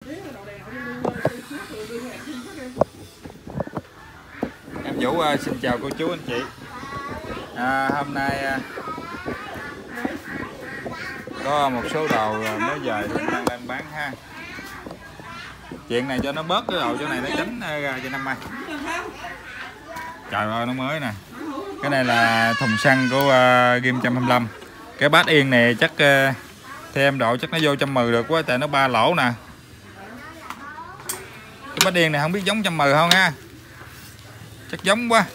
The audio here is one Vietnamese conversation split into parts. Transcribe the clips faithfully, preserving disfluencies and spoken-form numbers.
Em Vũ uh, xin chào cô chú anh chị. À, hôm nay uh, có một số đồ mới về đang đang bán ha. Chuyện này cho nó bớt cái đồ chỗ này nó tránh ra cho năm mai. Trời ơi nó mới nè. Cái này là thùng xăng của uh, Ghim một trăm hai mươi lăm. Cái bát yên này chắc uh, thêm độ chắc nó vô trăm mười được quá, tại nó ba lỗ nè. Cái bát yên này không biết giống trăm mười không ha. Chắc giống quá.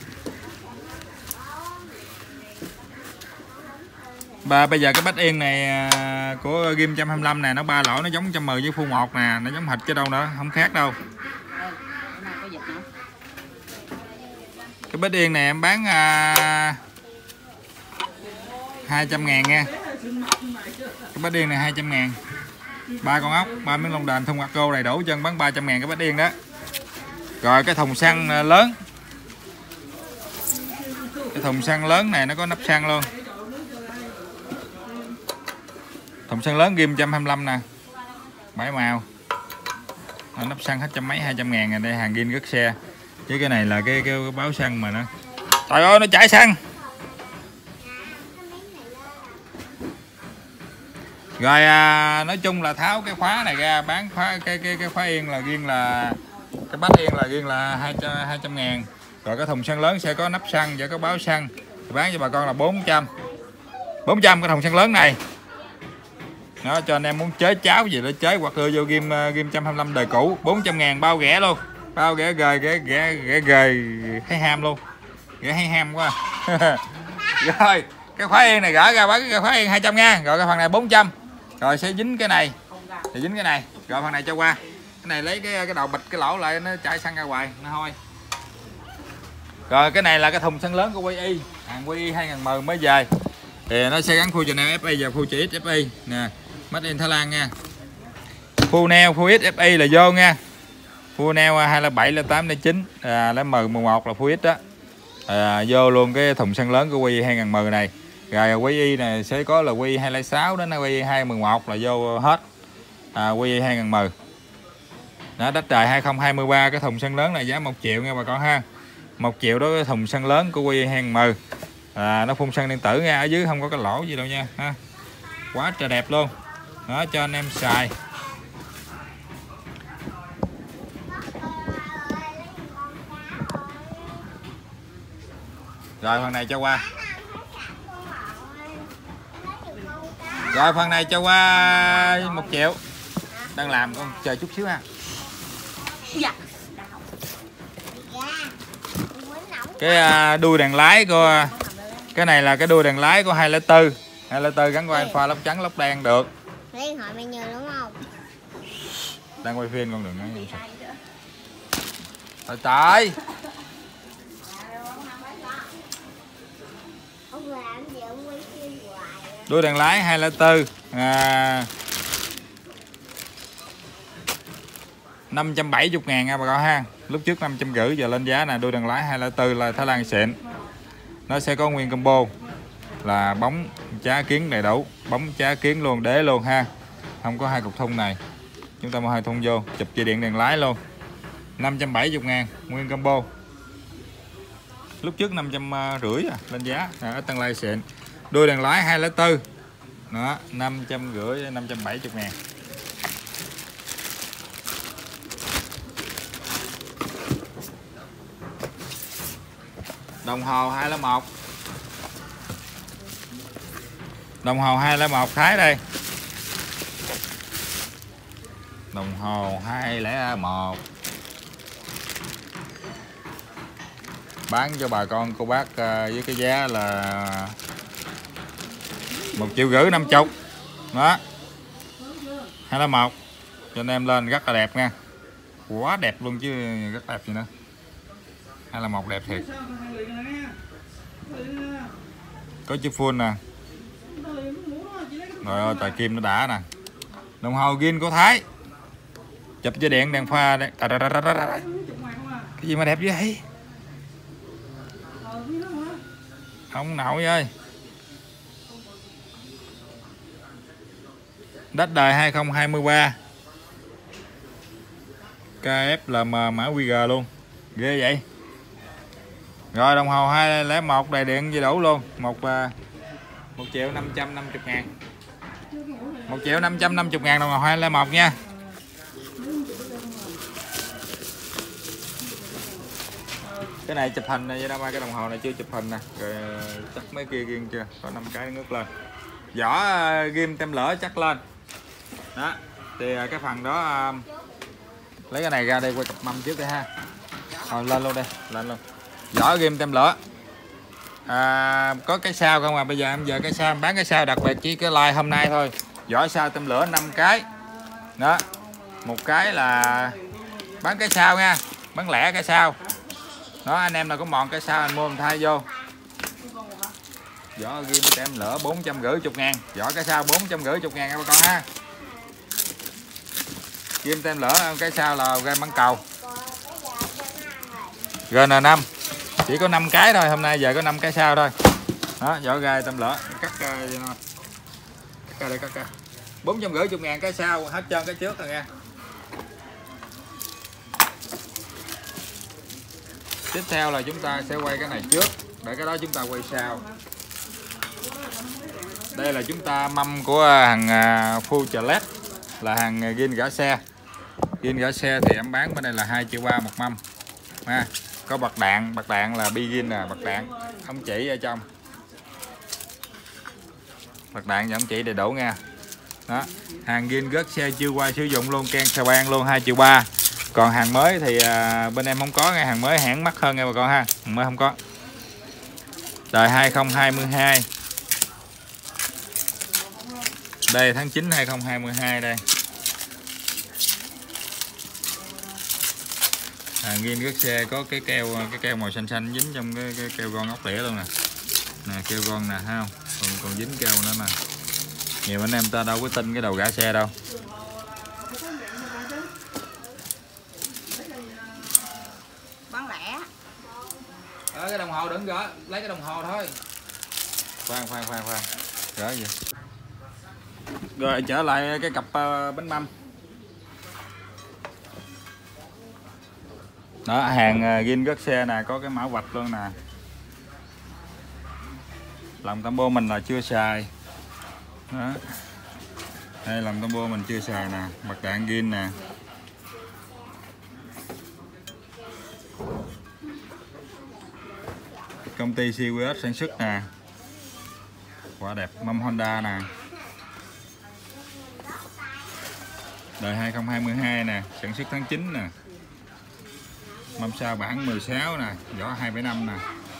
Và bây giờ cái bát yên này của Ghim một trăm hai mươi lăm này nó ba lỗ, nó giống trăm mười với phu một nè, nó giống hệt chứ đâu nữa, không khác đâu. Cái bát yên này em bán à, hai trăm ngàn nha. Cái bát yên này hai trăm ngàn. Ba con ốc, ba miếng lông đền, thùng quạt cô đầy đủ chân bán ba trăm ngàn cái bát yên đó. Rồi cái thùng xăng lớn. Cái thùng xăng lớn này nó có nắp xăng luôn. Thùng xăng lớn Ghim một trăm hai mươi lăm nè. Bảy màu. Nó nắp xăng hết trăm mấy hai trăm ngàn này, đây hàng Ghim rất xe. Chứ cái này là cái, cái, cái báo xăng mà nó. Trời ơi nó chảy xăng. Rồi à, nói chung là tháo cái khóa này ra bán khóa cái cái cái khóa yên là riêng là cái bát yên là riêng là hai trăm ngàn. Rồi cái thùng xăng lớn sẽ có nắp xăng và có báo xăng, bán cho bà con là bốn trăm. bốn trăm cái thùng xăng lớn này. Nó cho anh em muốn chế cháo gì để chế hoặc đưa vô Ghim Ghim một trăm hai mươi lăm đời cũ, bốn trăm ngàn bao rẻ luôn. Bao rẻ gời rẻ rẻ rẻ gời thấy ham luôn. Rẻ hay ham quá. Rồi, cái khóa yên này gỡ ra bán cái khóa yên hai trăm nha. Rồi cái phần này bốn trăm. Rồi sẽ dính cái này. Thì dính cái này. Rồi phần này cho qua. Cái này lấy cái cái đầu bịch cái lỗ lại nó chảy xăng ra ngoài, nó hôi. Rồi cái này là cái thùng xăng lớn của quy y, hàng quy y hai nghìn mười mới về. Thì nó sẽ gắn phu Chanel ép i và phu chữ X ép i nè, made in Thái Lan nha. Phu neo phu X ép i là vô nha. Phu neo hai không bảy, không tám, không chín, à, lấy M mười một là phu X đó. À, vô luôn cái thùng xăng lớn của quy y hai nghìn mười này. Rồi quy y này sẽ có là quy y hai không sáu đến quy y hai mười một là vô hết. À, quy y hai nghìn mười. Đó, đất trời hai không hai ba cái thùng xăng lớn này giá một triệu nha bà con ha. một triệu đó cái thùng xăng lớn của quy y hai nghìn mười. À, nó phun xăng điện tử nha, ở dưới không có cái lỗ gì đâu nha ha. Quá trời đẹp luôn. Đó cho anh em xài. Rồi phần này cho qua. Rồi phần này cho qua một triệu. Đang làm con chờ chút xíu ha. Dạ. Cái đuôi đèn lái của cái này là cái đuôi đèn lái của hai không bốn. hai không bốn gắn qua alpha lốp trắng lốp đen được. Điện thoại mày nhờ đúng không? Đang quay phim con đường nói sao. Trời trời. Đuôi đèn lái hai không bốn à, năm trăm bảy mươi ngàn nha bà con ha. Lúc trước năm trăm rưỡi giờ lên giá nè. Đuôi đèn lái hai không bốn là Thái Lan xịn. Nó sẽ có nguyên combo là bóng chá kiến đầy đủ, bóng chá kiến luôn, đế luôn ha. Không có hai cục thun này. Chúng ta mua hai thun vô, chụp dây điện đèn lái luôn. năm trăm bảy mươi ngàn nguyên combo. Lúc trước năm trăm rưỡi à, lên giá ở Tân Lai xịn. Đuôi đèn lái hai không bốn. Đó, năm trăm rưỡi đến năm trăm bảy mươi ngàn. Đồng hồ hai không một. Đồng hồ hai không một Thái đây. Đồng hồ hai không một. Bán cho bà con cô bác với cái giá là một triệu rưỡi năm chục. Đó. hai không một. Cho anh em lên rất là đẹp nha. Quá đẹp luôn chứ rất đẹp gì nữa. hai không một đẹp thiệt. Có chữ full nè. Rồi ơi tài kim nó đã nè. Đồng hồ Ghim của Thái. Chụp dây điện đèn pha đây. Cái gì mà đẹp vậy? Không nổi ơi. Đất đời hai không hai ba. ca ép lờ em mã quy rờ luôn, ghê vậy. Rồi đồng hồ hai lẻ một đầy điện gì đủ luôn, một một triệu năm trăm năm mươi ngàn, một triệu năm trăm năm mươi ngàn đồng hồ hai lẻ một nha. Cái này chụp hình này vậy đâu ba, cái đồng hồ này chưa chụp hình nè, rồi chắc mấy kia riêng chưa, có năm cái ngước lên, vỏ ghim tem lửa chắc lên đó. Thì cái phần đó lấy cái này ra đây quay cặp mâm trước đi ha. Rồi lên luôn đây, lên luôn, vỏ ghim tem lửa. À, có cái sao không à, bây giờ em giờ cái sao em bán cái sao đặc biệt chỉ cái like hôm nay thôi. Vỏ sao tem lửa năm cái đó, một cái là bán cái sao nha, bán lẻ cái sao đó. Anh em nào có mòn cái sao anh mua mình thay vô. Vỏ ghim tem lửa bốn trăm rưỡi chục ngàn, vỏ cái sao bốn trăm rưỡi chục ngàn nha bà con ha. Ghim tem lửa cái sao là gai bắn cầu rờ en năm, chỉ có năm cái thôi, hôm nay giờ có năm cái sao thôi đó. Vỏ gai tem lửa cắt cắt ra đây, cắt ra bốn trăm rưỡi chục ngàn cái sao, hết trơn cái trước rồi nha. Tiếp theo là chúng ta sẽ quay cái này trước, để cái đó chúng ta quay sau. Đây là chúng ta mâm của hàng Full là hàng gin gã xe. Gin gã xe thì em bán bên đây là hai triệu ba một mâm ha. Có bạc đạn, bạc đạn là bi gin nè, bạc đạn ống chỉ ở trong, bạc đạn và ống chỉ đầy đủ nha đó. Hàng gin gớt xe chưa qua sử dụng luôn, ken xà beng luôn, hai triệu ba. Còn hàng mới thì à, bên em không có nghe, hàng mới hãng mắc hơn nha bà con ha, hàng mới không có. Đời hai không hai hai, đây tháng chín hai không hai hai đây. Hàng gin gớt xe có cái keo, cái keo màu xanh xanh dính trong cái, cái keo gon ốc đĩa luôn nè, nè keo gon nè ha, còn còn dính keo nữa nè. Nhiều anh em ta đâu có tin cái đầu gã xe đâu. Bán lẻ. Ở cái đồng hồ đừng gỡ, lấy cái đồng hồ thôi. Khoan khoan khoan khoan. Gỡ gì? Rồi trở lại cái cặp uh, bánh mâm. Đó, hàng uh, gin gớt xe nè, có cái mã vạch luôn nè. Lòng combo mình là chưa xài. Đó. Đây lòng combo mình chưa xài nè, bạc đạn gin nè. Công ty xê quy ét sản xuất nè. Quả đẹp, mâm Honda nè. Đời hai không hai hai nè, sản xuất tháng chín nè. Mâm sao bản mười sáu nè, vỏ hai bảy năm nè.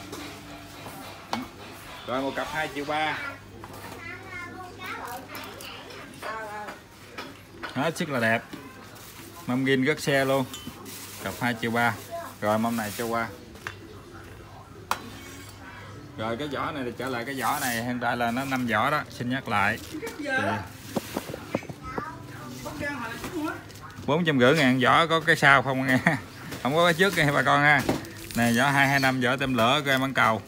Rồi một cặp hai triệu ba. Hết sức là đẹp. Mâm gin gớt xe luôn. Cặp hai triệu ba. Rồi mâm này cho qua. Rồi cái vỏ này thì trở lại cái vỏ này hiện tại là nó năm vỏ đó, xin nhắc lại. bốn trăm rưỡi ngàn vỏ, có cái sau không nghe. Không có cái trước nha bà con ha. Này vỏ hai hai năm, vỏ tem lửa, gai bắn cầu.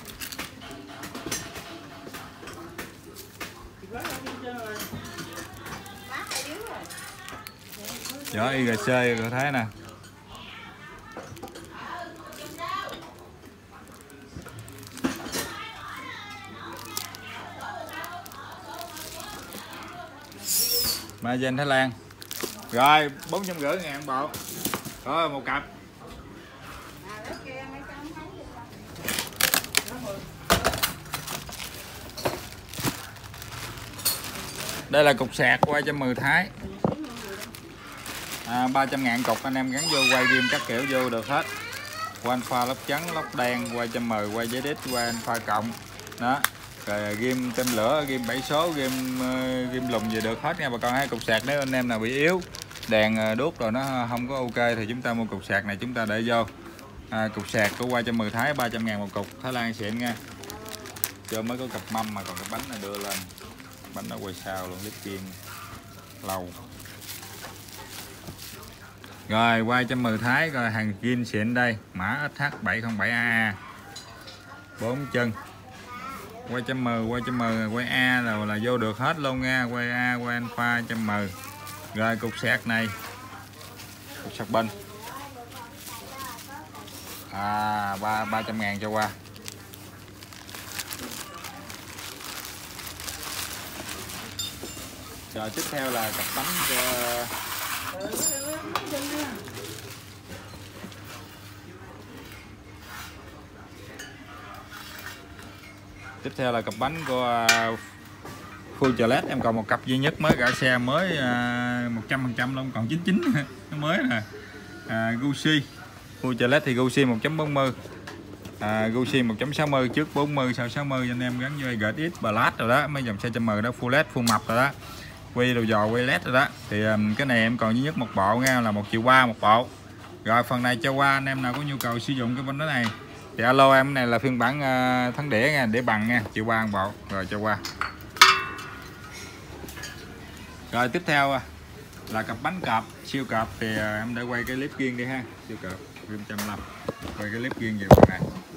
Vỏ i giê xê có thấy nè. Magen Thái Lan. Rồi bốn trăm rưỡi ngàn bộ. Rồi một cặp. Đây là cục sạc quay cho mười Thái. À, ba trăm ngàn cục, anh em gắn vô quay ghim các kiểu vô được hết. Quay pha lốc trắng, lốc đen, quay cho mờ, quay giấy đít, quay pha cộng. Đó. Rồi ghim tem lửa, ghim bảy số, ghim ghim lùng gì được hết nha bà con. Hay cục sạc nếu anh em nào bị yếu, đèn đốt rồi nó không có ok thì chúng ta mua cục sạc này chúng ta để vô. À, cục sạc của qua cho mười Thái, ba trăm ngàn một cục, Thái Lan xịn nha. Cho mới có cặp mâm mà còn cái bánh này đưa lên. Bánh nó quay sao luôn, clip chiên lâu. Rồi quay cho mười Thái, rồi hàng gin xịn đây, mã ét hát bảy không bảy A A. bốn chân. Quay trăm M, quay trăm M, quay A là là vô được hết luôn nha, quay A, quay alpha trăm M. Rồi cục sạc này, cục sạc bên à, ba ba trăm ngàn cho qua. Rồi tiếp theo là cặp bánh uh... tiếp theo là cặp bánh của uh, Full Chocolate. Em còn một cặp duy nhất mới cả xe, mới một trăm phần trăm luôn, còn chín chín nó mới nè. à, Gucci Full Chocolate thì Gucci một chấm bốn mươi, à, Gucci một chấm sáu mươi, trước bốn mươi sau sáu mươi, cho anh em gắn vô giê ét Plus rồi đó, mấy dòng xe trăm M đó, full led full mập rồi đó, quay đầu dò quay led rồi đó. Thì um, cái này em còn duy nhất một bộ nha, là một triệu ba một bộ. Rồi phần này cho qua anh em nào có nhu cầu sử dụng cái bánh đó này thì alo em. Này là phiên bản uh, thắng đĩa nha, đĩa bằng nha, triệu ba một bộ. Rồi cho qua. Rồi tiếp theo là cặp bánh cọp siêu cọp thì uh, em đã quay cái clip riêng đi ha, siêu cọp một trăm lăm, quay cái clip riêng về phần này.